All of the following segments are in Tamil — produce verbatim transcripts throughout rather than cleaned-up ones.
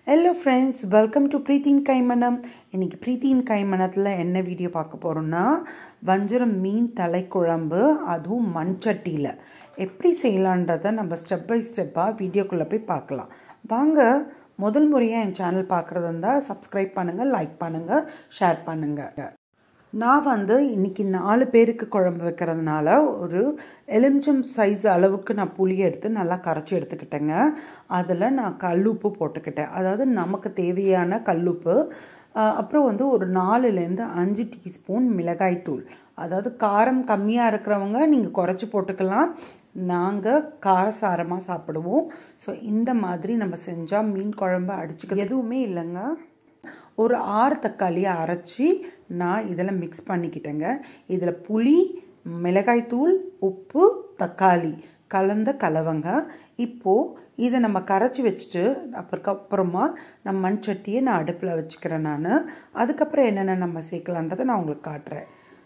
Hello friends, welcome to Preethiyin Kaimanam. இன்னைக்கு Preethiyin Kaimanamல என்ன வீடியோ பார்க்க போறோம்னா வஞ்சரம் மீன் தலை குழம்பு அதுவும் மண் சட்டியில எப்படி செய்யலாம்ன்றதை நம்ம ஸ்டெப் பை ஸ்டெப்பா வீடியோக்குள்ள போய் பார்க்கலாம். வாங்க முதல் முறையா என் சேனல் பார்க்கறதா இருந்தா Subscribe பண்ணுங்க, லைக் பண்ணுங்க, ஷேர் பண்ணுங்க. நான் வந்து இன்னைக்கு நாலு பேருக்கு குழம்பு வைக்கிறதுனால ஒரு எலுமிச்சம் சைஸ் அளவுக்கு நான் புளி எடுத்து நல்லா கரைச்சி எடுத்துக்கிட்டேங்க. அதில் நான் கல்லுப்பு போட்டுக்கிட்டேன். அதாவது நமக்கு தேவையான கல்லுப்பு. அப்புறம் வந்து ஒரு நாலுலேருந்து அஞ்சு டீஸ்பூன் மிளகாய்த்தூள். அதாவது காரம் கம்மியாக இருக்கிறவங்க நீங்கள் குறைச்சி போட்டுக்கலாம். நாங்கள் காரசாரமாக சாப்பிடுவோம். ஸோ இந்த மாதிரி நம்ம செஞ்சால் மீன் குழம்பு அடிச்சுக்க எதுவுமே இல்லைங்க. ஒரு ஆறு தக்காளியை அரைச்சி நான் இதில் மிக்ஸ் பண்ணிக்கிட்டேங்க. இதில் புளி, மிளகாய்த்தூள், உப்பு, தக்காளி கலந்த கலவங்க. இப்போது இதை நம்ம கரைச்சி வச்சுட்டு அப்புறமா நம்ம மண் சட்டியை நான் அடுப்பில் வச்சுக்கிறேன். நான் அதுக்கப்புறம் என்னென்ன நம்ம சேர்க்கலான்றதை நான் உங்களுக்கு காட்டுறேன்.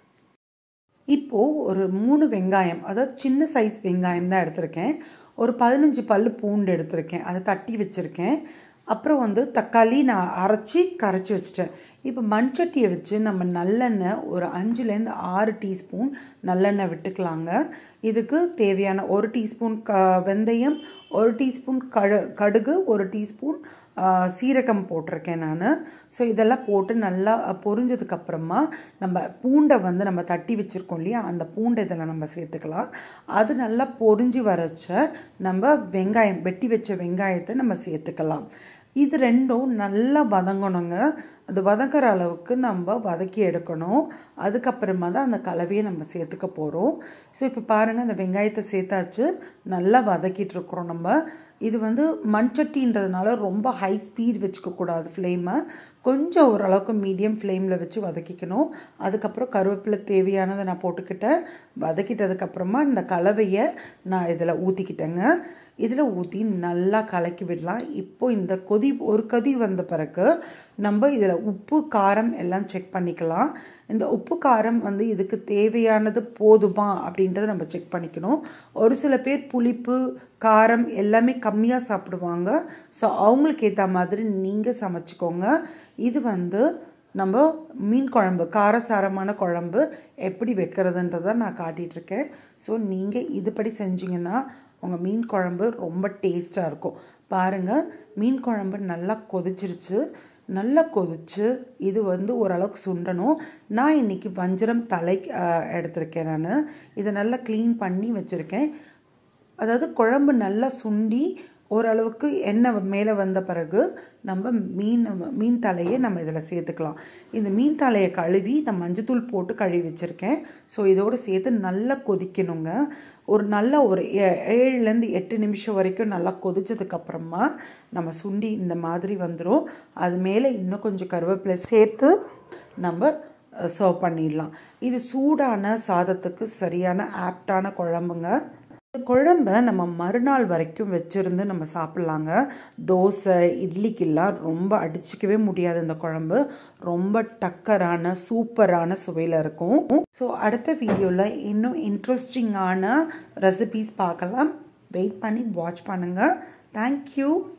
இப்போது ஒரு மூணு வெங்காயம், அதாவது சின்ன சைஸ் வெங்காயம் தான் எடுத்திருக்கேன். ஒரு பதினஞ்சு பல் பூண்டு எடுத்திருக்கேன், அதை தட்டி வச்சுருக்கேன். அப்புறம் வந்து தக்காளி நான் அரைச்சி கரைச்சி வச்சிட்டேன். இப்போ மண் சட்டியை வச்சு நம்ம நல்லெண்ணெய் ஒரு அஞ்சுலேருந்து ஆறு டீஸ்பூன் நல்லெண்ணெய் விட்டுக்கலாங்க. இதுக்கு தேவையான ஒரு டீஸ்பூன் க வெந்தயம், ஒரு டீஸ்பூன் கடு கடுகு ஒரு டீஸ்பூன் சீரகம் போட்டிருக்கேன் நான். ஸோ இதெல்லாம் போட்டு நல்லா பொரிஞ்சதுக்கப்புறமா நம்ம பூண்டை வந்து நம்ம தட்டி வச்சுருக்கோம் இல்லையா, அந்த பூண்டை இதில் நம்ம சேர்த்துக்கலாம். அது நல்லா பொரிஞ்சு வரைச்ச நம்ம வெங்காயம், வெட்டி வச்ச வெங்காயத்தை நம்ம சேர்த்துக்கலாம். இது ரெண்டும் நல்லா வதங்கணுங்க. அது வதங்குற அளவுக்கு நம்ம வதக்கி எடுக்கணும். அதுக்கப்புறமா தான் அந்த கலவையை நம்ம சேர்த்துக்க போகிறோம். ஸோ இப்போ பாருங்கள், அந்த வெங்காயத்தை சேர்த்தாச்சு, நல்லா வதக்கிட்டு இருக்கிறோம் நம்ம. இது வந்து மண் சட்டின்றதுனால ரொம்ப ஹை ஸ்பீட் வச்சுக்கக்கூடாது ஃப்ளேமை. கொஞ்சம் ஓரளவுக்கு மீடியம் ஃப்ளேமில் வச்சு வதக்கிக்கணும். அதுக்கப்புறம் கருவேப்பிலை தேவையானதை நான் போட்டுக்கிட்டேன். வதக்கிட்டதுக்கப்புறமா இந்த கலவையை நான் இதில் ஊற்றிக்கிட்டேங்க. இதில் ஊற்றி நல்லா கலக்கி விடலாம். இப்போ இந்த கொதி ஒரு கொதி வந்த பிறகு நம்ம இதில் உப்பு காரம் எல்லாம் செக் பண்ணிக்கலாம். இந்த உப்பு காரம் வந்து இதுக்கு தேவையானது போதுமா அப்படின்றத நம்ம செக் பண்ணிக்கணும். ஒரு சில பேர் புளிப்பு காரம் எல்லாமே கம்மியாக சாப்பிடுவாங்க. ஸோ அவங்களுக்கு ஏற்ற மாதிரி நீங்கள் சமைச்சிக்கோங்க. இது வந்து நம்ம மீன் குழம்பு, காரசாரமான குழம்பு எப்படி வைக்கிறதுன்றதை நான் காட்டிகிட்ருக்கேன். ஸோ நீங்கள் இதுபடி செஞ்சிங்கன்னா உங்கள் மீன் குழம்பு ரொம்ப டேஸ்ட்டாக இருக்கும். பாருங்கள், மீன் குழம்பு நல்லா கொதிச்சிருச்சு. நல்லா கொதிச்சு இது வந்து ஓரளவுக்கு சுண்டணும். நான் இன்றைக்கி வஞ்சரம் தலை எடுத்திருக்கேன். நான் இதை நல்லா க்ளீன் பண்ணி வச்சுருக்கேன். அதாவது குழம்பு நல்லா சுண்டி ஓரளவுக்கு எண்ணெய் மேலே வந்த பிறகு நம்ம மீன் மீன் தலையை நம்ம இதில் சேர்த்துக்கலாம். இந்த மீன் தலையை கழுவி நான் மஞ்சத்தூள் போட்டு கழுவி வச்சுருக்கேன். ஸோ இதோடு சேர்த்து நல்லா கொதிக்கணுங்க. ஒரு நல்ல ஒரு ஏழுலேருந்து எட்டு நிமிஷம் வரைக்கும் நல்லா கொதிச்சதுக்கப்புறமா நம்ம சுண்டி இந்த மாதிரி வந்துடும். அது மேலே இன்னும் கொஞ்சம் கருவேப்பிலை சேர்த்து நம்ம சர்வ் பண்ணிடலாம். இது சூடான சாதத்துக்கு சரியான ஆப்டான குழம்புங்க. குழம்பை நம்ம மறுநாள் வரைக்கும் வச்சுருந்து நம்ம சாப்பிட்லாங்க. தோசை இட்லிக்கெல்லாம் ரொம்ப அடிச்சிக்கவே முடியாது. இந்த குழம்பு ரொம்ப டக்கரான சூப்பரான சுவையில் இருக்கும். ஸோ அடுத்த வீடியோவில் இன்னும் இன்ட்ரெஸ்டிங்கான ரெசிபீஸ் பார்க்கலாம். வெயிட் பண்ணி வாட்ச் பண்ணுங்கள். தேங்க்யூ.